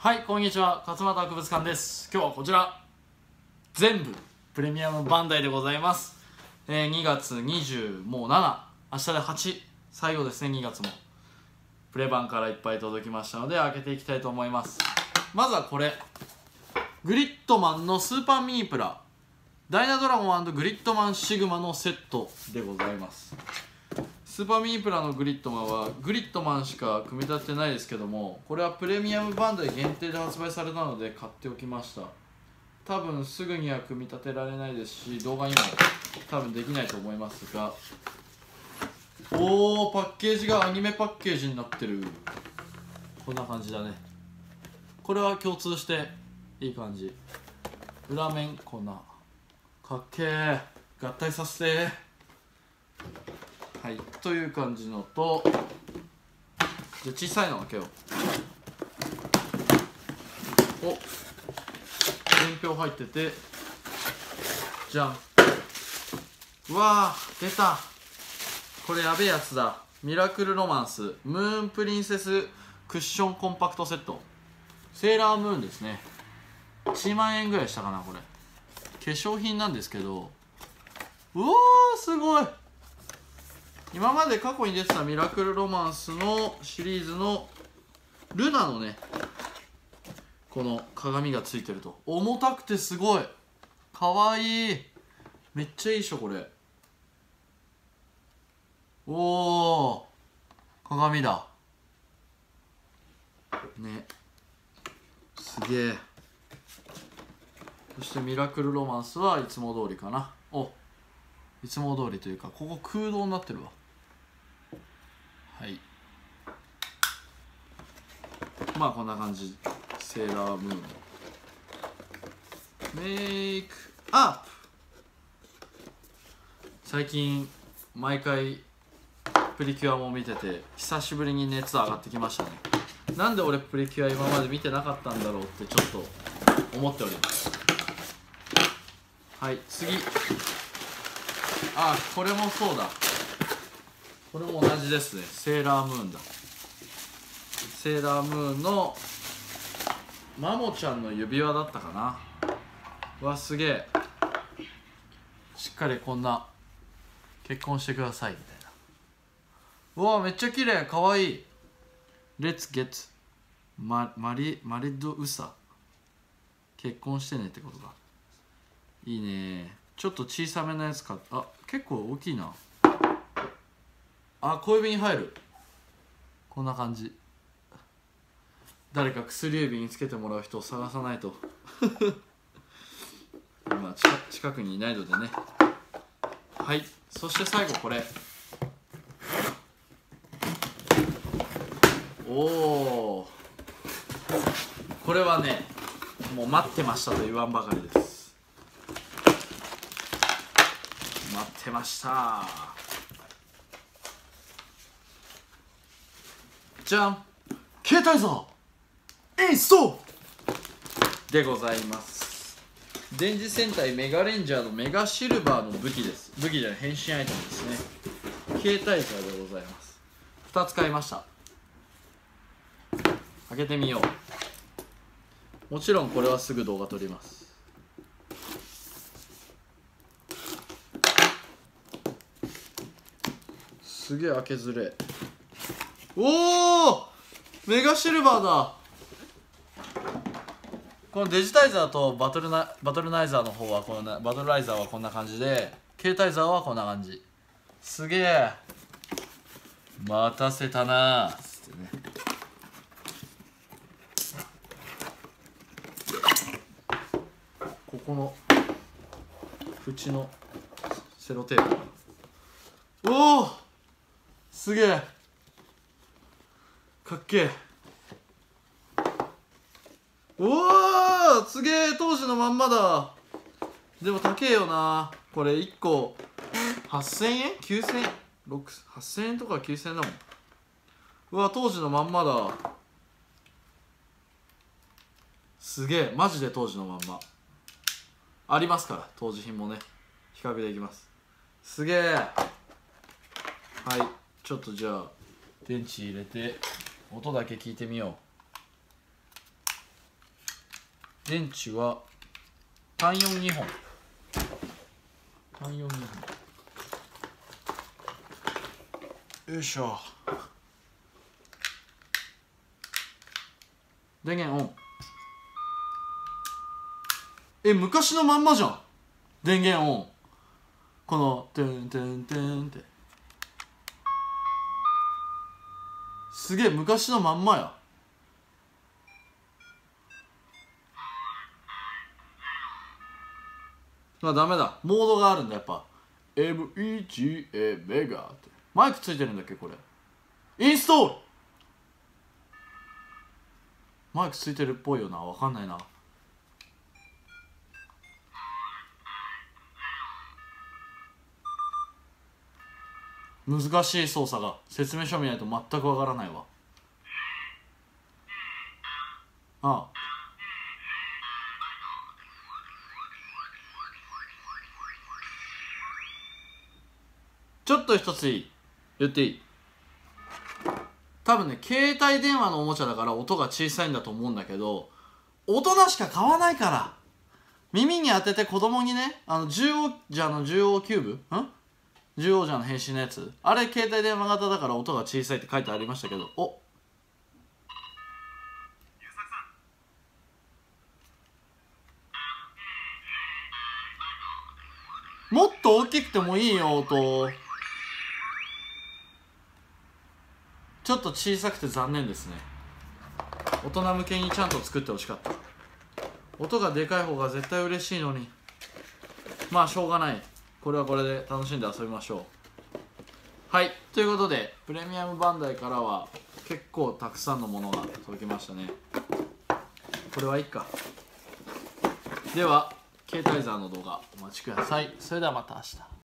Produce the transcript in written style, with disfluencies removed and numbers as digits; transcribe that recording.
はい、こんにちは。勝俣博物館です。今日はこちら全部プレミアムバンダイでございます。2月27、明日で8、最後ですね。2月もプレ版からいっぱい届きましたので開けていきたいと思います。まずはこれ、グリッドマンのスーパーミニプラダイナドラゴン&グリッドマンシグマのセットでございます。スーパーミニプラのグリッドマンはグリッドマンしか組み立ててないですけども、これはプレミアムバンダイ限定で発売されたので買っておきました。多分すぐには組み立てられないですし、動画にも多分できないと思いますが、おー、パッケージがアニメパッケージになってる。こんな感じだね。これは共通していい感じ。裏面こんなかっけー、合体させて。はい、という感じのと、じゃあ小さいの開けよう。お、伝票入ってて、じゃん。うわー、出た。これやべえやつだ。ミラクルロマンスムーンプリンセスクッションコンパクトセット。セーラームーンですね。1万円ぐらいしたかな。これ化粧品なんですけど、うわー、すごい。今まで過去に出てたミラクルロマンスのシリーズのルナのね、この鏡がついてると、重たくてすごいかわいい。めっちゃいいでしょこれ。おお、鏡だね、すげえ。そしてミラクルロマンスはいつも通りかな。お、いつも通りというか、ここ空洞になってるわ。はい、まあこんな感じ。セーラームーンメイクアップ。最近毎回プリキュアも見てて、久しぶりに熱上がってきましたね。なんで俺プリキュア今まで見てなかったんだろうってちょっと思っております。はい、次。あ、これもそうだ。これも同じですね。セーラームーンだ。セーラームーンのマモちゃんの指輪だったかな。うわ、すげえ。しっかりこんな結婚してくださいみたいな。うわ、めっちゃ綺麗、かわいい。レッツゲッツマリッドウサ、結婚してねってことだ。いいね。ちょっと小さめのやつ買った。あ、結構大きいな。あ、小指に入る。こんな感じ。誰か薬指につけてもらう人を探さないと今近くにいないのでね。はい、そして最後これ。おお、これはね、もう待ってましたと言わんばかりです。待ってました。じゃん、携帯座エイストでございます。電磁戦隊メガレンジャーのメガシルバーの武器です。武器じゃない、変身アイテムですね。携帯座でございます。2つ買いました。開けてみよう。もちろんこれはすぐ動画撮ります。すげえ開けづれ。おお、メガシルバーだ。このデジタイザーとバトルライザーの方はこんな、バトルライザーはこんな感じで、携帯ザーはこんな感じ。すげえ、待たせたなーっつってね。ここの縁のセロテープ。おお、すげえかっけえ。おお、すげえ、当時のまんまだ。でも高えよなこれ。1個8000円、9000円、8000円とか9000円だもん。うわ、当時のまんまだ。すげえ、マジで当時のまんまありますから、当時品もね、比較できます。すげえ。はい、ちょっとじゃあ電池入れて音だけ聞いてみよう。 電池は単4、2本。単4、2本。よいしょ。電源オン。昔のまんまじゃん。電源オン。このトゥントゥントゥンってすげえ昔のまんまや。ダメだ、モードがあるんだ。やっぱ MEGA メガってマイクついてるんだっけこれ。インストール。マイクついてるっぽいよな。わかんないな。難しい操作が説明書見ないと全くわからないわ。ああ、ちょっと一つ言っていい？多分ね、携帯電話のおもちゃだから音が小さいんだと思うんだけど、大人しか買わないから。耳に当てて子供にね、獣王者の獣王キューブ獣王者の変身のやつ、あれ携帯電話型だから音が小さいって書いてありましたけど、もっと大きくてもいいよ音。ちょっと小さくて残念ですね。大人向けにちゃんと作ってほしかった。音がでかい方が絶対嬉しいのに。まあしょうがない、これはこれで楽しんで遊びましょう。はい、ということでプレミアムバンダイからは結構たくさんのものが届きましたね。これはいいか。では携帯座の動画お待ちください。それではまた明日。